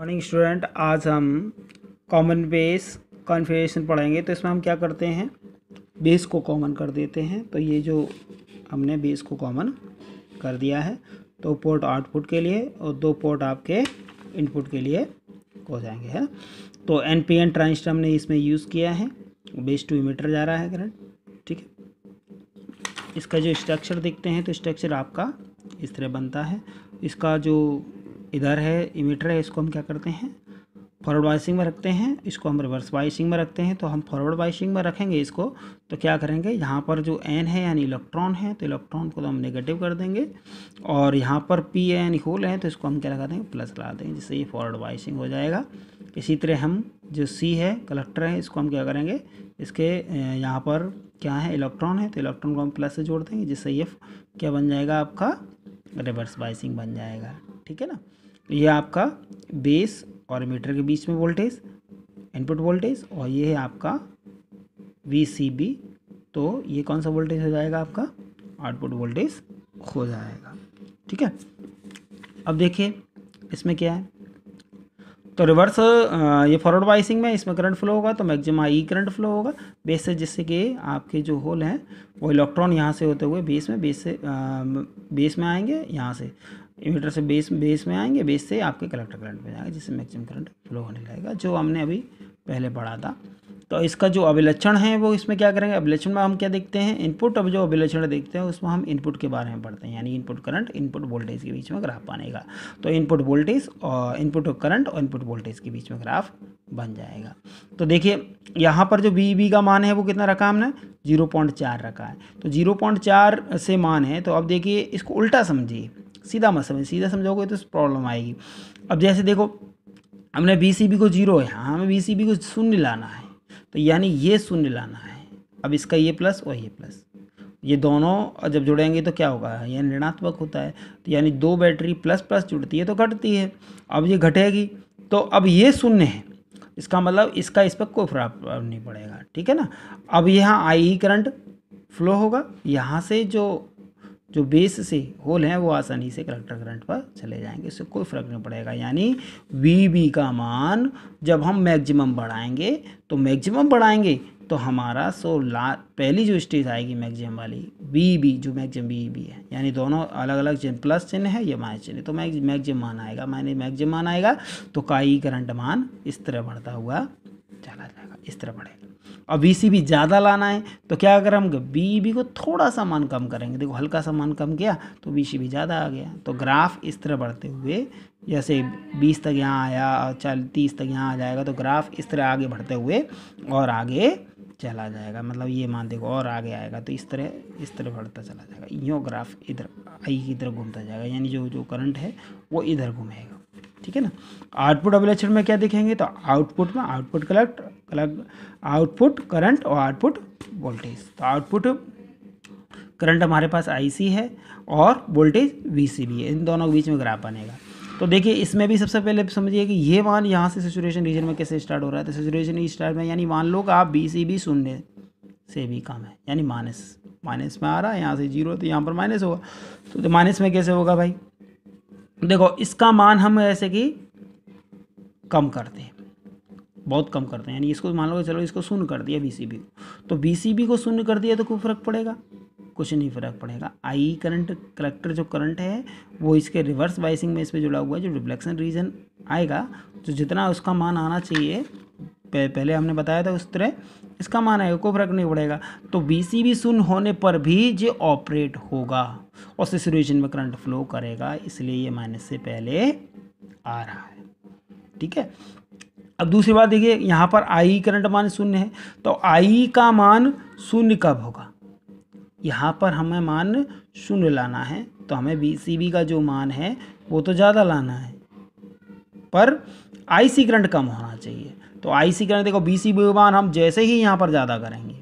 Morning student, आज हम common base configuration पढ़ेंगे। तो इसमें हम क्या करते हैं, बेस को कॉमन कर देते हैं। तो ये जो हमने बेस को कॉमन कर दिया है, तो पोर्ट आउटपुट के लिए और दो पोर्ट आपके इनपुट के लिए हो जाएंगे, है ना। तो NPN ट्रांजिस्टर हमने इसमें यूज़ किया है, बेस टू इमीटर जा रहा है करंट, ठीक है। इसका जो स्ट्रक्चर देखते हैं तो स्ट्रक्चर आपका इस तरह बनता है। इसका जो इधर है इमीटर है, इसको हम क्या करते हैं, फॉरवर्ड बायसिंग में रखते हैं। इसको हम रिवर्स बायसिंग में रखते हैं। तो हम फॉरवर्ड बायसिंग में रखेंगे इसको, तो क्या करेंगे, यहाँ पर जो N है यानी इलेक्ट्रॉन है, तो इलेक्ट्रॉन को तो हम नेगेटिव कर देंगे। और यहाँ पर P है यानी होल है, तो इसको हम क्या लगा देंगे, प्लस लगा देंगे, जिससे ये फॉरवर्ड बायसिंग हो जाएगा। इसी तरह हम जो C है कलेक्टर है, इसको हम क्या करेंगे, इसके यहाँ पर क्या है, इलेक्ट्रॉन है, तो इलेक्ट्रॉन को हम प्लस से जोड़ देंगे, जिससे ये क्या बन जाएगा, आपका रिवर्स बायसिंग बन जाएगा, ठीक है ना। ये आपका बेस और मीटर के बीच में वोल्टेज, इनपुट वोल्टेज, और ये है आपका VCB। तो ये कौन सा वोल्टेज हो जाएगा, आपका आउटपुट वोल्टेज हो जाएगा, ठीक है। अब देखिए इसमें क्या है, तो रिवर्स ये फॉरवर्ड बायसिंग में इसमें करंट फ्लो होगा, तो मैक्सिमम I करंट फ्लो होगा बेस से, जिससे कि आपके जो होल हैं वो इलेक्ट्रॉन यहाँ से होते हुए बेस से बेस में आएंगे, यहाँ से इमीटर से बेस में आएंगे, बेस से आपके कलेक्टर करंट में जाएंगे, जिससे मैक्सिमम करंट फ्लो होने लगेगा, जो हमने अभी पहले पढ़ा था। तो इसका जो अभिलक्षण है वो इसमें क्या करेंगे, अभिलक्षण में हम क्या देखते हैं, इनपुट। अब जो अभिलक्षण देखते हैं उसमें हम इनपुट के बारे में पढ़ते हैं, यानी इनपुट करंट इनपुट वोल्टेज के बीच में ग्राफ बनेगा। तो इनपुट वोल्टेज और इनपुट करंट और इनपुट वोल्टेज के बीच में ग्राफ बन जाएगा। तो देखिए यहाँ पर जो VB का मान है वो कितना रखा हमने, 0.4 रखा है। तो 0.4 से मान है, तो अब देखिए इसको उल्टा समझिए, सीधा मत समझिए, सीधा समझोगे तो प्रॉब्लम आएगी। अब जैसे देखो हमने VCB को 0 है, हमें VCB को शून्य लाना है, तो यानी ये शून्य लाना है। अब इसका ये प्लस और ये प्लस, ये दोनों जब जुड़ेंगे तो क्या होगा, ये ऋणात्मक होता है। तो यानी दो बैटरी प्लस प्लस जुड़ती है तो घटती है। अब ये घटेगी, तो अब ये शून्य है, इसका मतलब इसका इस पर कोई प्रभाव नहीं पड़ेगा, ठीक है ना। अब यहाँ IE करंट फ्लो होगा, यहाँ से जो बेस से होल हैं वो आसानी से कलेक्टर करंट पर चले जाएंगे, इससे कोई फ़र्क नहीं पड़ेगा। यानी VB का मान जब हम मैक्सिमम बढ़ाएंगे तो हमारा पहली जो स्टेज आएगी मैक्सिमम वाली VB, जो मैक्सिमम VB है, यानी दोनों अलग अलग चिन्ह, प्लस चिन्ह है या माइनस चिन्ह, तो मैक्सिमम मान आएगा, मैक्सिमम मान आएगा, तो काई करंट मान इस तरह बढ़ता हुआ चला जाएगा, इस तरह बढ़ेगा। और VCB ज़्यादा लाना है तो क्या अगर हम VB को थोड़ा सा मान कम करेंगे, देखो हल्का सा मान कम किया तो VCB ज़्यादा आ गया। तो ग्राफ इस तरह बढ़ते हुए, जैसे 20 तक यहाँ आया और 30 तक यहाँ आ जाएगा, तो ग्राफ इस तरह आगे बढ़ते हुए और आगे चला जाएगा। मतलब ये मान देखो और आगे आएगा, तो इस तरह बढ़ता चला जाएगा, यूँ ग्राफ इधर I की तरफ घूमता जाएगा, यानी जो करंट है वो इधर घूमेगा, ठीक है ना। आउटपुट अभिलक्षण में क्या देखेंगे, तो आउटपुट में आउटपुट करंट और आउटपुट वोल्टेज। तो आउटपुट करंट हमारे पास IC है और वोल्टेज VCB है, इन दोनों के बीच में ग्राफ बनेगा। तो देखिए इसमें भी सबसे पहले समझिए कि ये मान यहाँ से सैचुरेशन रीजन में कैसे स्टार्ट हो रहा है। तो सैचुरेशन स्टार्ट में, यानी मान लो कि आप VCB शून्य से भी कम है, यानी माइनस में आ रहा है, यहाँ से 0 तो यहाँ पर माइनस होगा। तो माइनस में कैसे होगा भाई, देखो इसका मान हम ऐसे कि कम करते हैं, बहुत कम करते हैं, यानी इसको मान लो चलो इसको शून्य कर दिया VCB को, तो VCB को शून्य कर दिया तो कोई फ़र्क पड़ेगा, कुछ नहीं फ़र्क पड़ेगा। IE करंट कलेक्टर जो करंट है वो इसके रिवर्स बायसिंग में इस पर जुड़ा हुआ है, जो रिफ्लेक्शन रीजन आएगा, जो जितना उसका मान आना चाहिए पहले हमने बताया था उस तरह इसका मान आएगा, कोई फ़र्क नहीं पड़ेगा। तो VCB शून्य होने पर भी ये ऑपरेट होगा और सैचुरेशन में करंट फ्लो करेगा, इसलिए ये माइनस से पहले आ रहा है, ठीक है। अब दूसरी बात देखिए, यहाँ पर IE करंट मान शून्य है, तो IE का मान शून्य कब होगा, यहाँ पर हमें मान शून्य लाना है, तो हमें VCB का जो मान है वो तो ज़्यादा लाना है, पर IC करंट कम होना चाहिए। तो IC करंट देखो VCB मान हम जैसे ही यहाँ पर ज़्यादा करेंगे,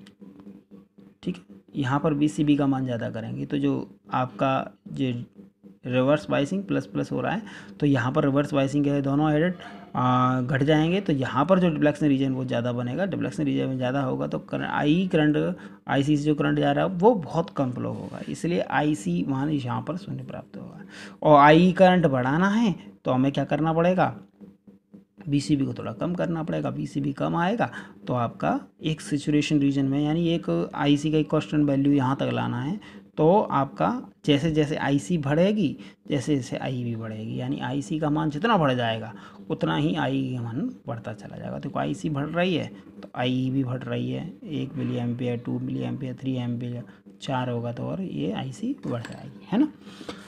ठीक है, यहाँ पर VCB का मान ज़्यादा करेंगे, तो जो आपका जो रिवर्स बायसिंग प्लस प्लस हो रहा है, तो यहाँ पर रिवर्स बायसिंग है, दोनों एडेड घट जाएंगे, तो यहाँ पर जो डिफ्लेक्शन रीजन वो ज़्यादा बनेगा। डिफ्लेक्शन रीजन में ज़्यादा होगा तो करंट IC से जो करंट जा रहा है वो बहुत कम फ्लो होगा, इसलिए IC मान यहाँ पर शून्य प्राप्त होगा। और IE करंट बढ़ाना है तो हमें क्या करना पड़ेगा, BCB को थोड़ा कम करना पड़ेगा। BCB कम आएगा तो आपका एक सैचुरेशन रीजन में, यानी एक IC का एक कांस्टेंट वैल्यू यहाँ तक लाना है, तो आपका जैसे जैसे IC बढ़ेगी जैसे जैसे I भी बढ़ेगी, यानी IC का मान जितना बढ़ जाएगा उतना ही I का मान बढ़ता चला जाएगा। तो IC बढ़ रही है तो I भी बढ़ रही है, 1 milli ampere, 2 milli ampere, 3 ampere, 4 होगा तो और ये IC बढ़ जाएगी, है ना।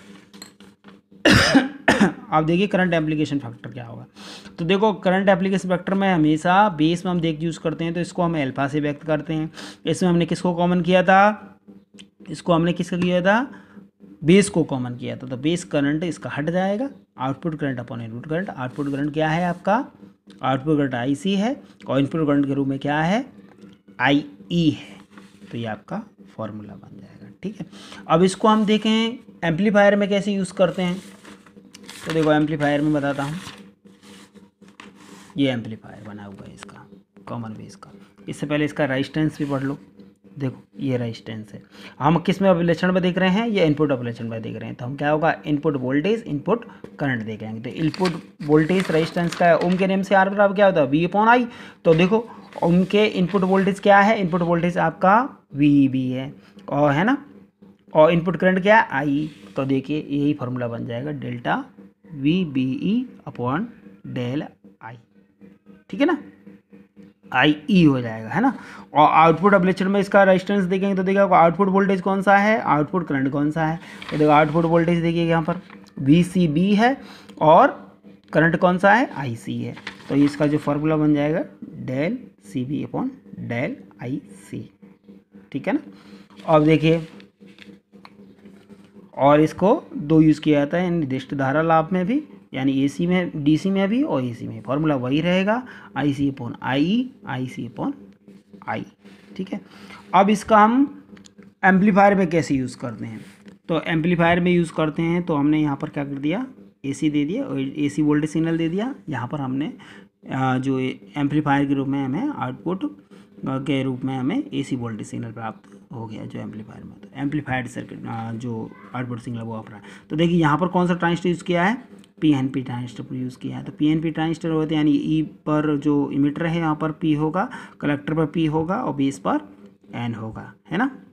अब देखिए करंट एप्लीकेशन फैक्टर क्या होगा। तो देखो करंट एप्लीकेशन फैक्टर में हमेशा बेस में हम देख यूज़ करते हैं तो इसको हम अल्फा से व्यक्त करते हैं। इसमें हमने किसको कॉमन किया था, इसको हमने किसका किया था, बेस को कॉमन किया था। तो बेस करंट इसका हट जाएगा, output current upon input current. Output current क्या है आपका, आउटपुट करंट IC है और इनपुट करंट के रूप में क्या है, IE है। तो ये आपका फॉर्मूला बन जाएगा, ठीक है। अब इसको हम देखें एम्पलीफायर में कैसे यूज़ करते हैं। तो देखो एम्पलीफायर में बताता हूँ, ये एम्पलीफायर बना हुआ है इसका कॉमन बेस का। इससे पहले इसका रेजिस्टेंस भी पढ़ लो। देखो ये रेजिस्टेंस है, हम किस में अभिलक्षण में देख रहे हैं, ये इनपुट अभिलक्षण में देख रहे हैं। तो हम क्या होगा, इनपुट वोल्टेज इनपुट करंट देखेंगे। तो इनपुट वोल्टेज रेजिस्टेंस का ओम के नियम से R बराबर क्या होता है, V/I। तो देखो उनके इनपुट वोल्टेज क्या है, इनपुट वोल्टेज आपका VEB है, और है ना, और इनपुट करंट क्या है, I। तो देखिए यही फार्मूला बन जाएगा delta VBE upon del I, ठीक है ना, IE हो जाएगा, है ना। और आउटपुट अभिलक्षण में इसका रेजिस्टेंस देखेंगे तो देखिए आउटपुट वोल्टेज कौन सा है, आउटपुट करंट कौन सा है। तो देखो आउटपुट वोल्टेज देखिए यहाँ पर VCB है और करंट कौन सा है, IC है। तो इसका जो फार्मूला बन जाएगा del CB upon del IC, ठीक है ना। अब देखिए और इसको दो यूज़ किया जाता है निर्दिष्ट धारा लाभ में भी, यानी AC में, DC में भी और AC में। फार्मूला वही रहेगा IC upon IE, IC upon I, ठीक है। अब इसका हम एम्पलीफायर में कैसे यूज़ करते हैं। तो एम्पलीफायर में यूज़ करते हैं तो हमने यहाँ पर क्या कर दिया, AC दे दिया और AC वोल्टेज सिग्नल दे दिया। यहाँ पर हमने जो एम्पलीफायर के रूप में हमें आउटपुट के रूप में हमें AC वोल्टेज सिग्नल प्राप्त हो गया जो एम्पलीफायर में। तो एम्पलीफायर्ड सर्किट जो आउटपुट सिग्नल वो अपना। तो देखिए यहाँ पर कौन सा ट्रांजिस्टर यूज़ किया है, PNP ट्रांजिस्टर पर यूज़ किया है। तो PNP ट्रांजिस्टर होते हैं, यानी E पर जो इमीटर है यहाँ पर P होगा, कलेक्टर पर P होगा और बेस पर N होगा, है ना।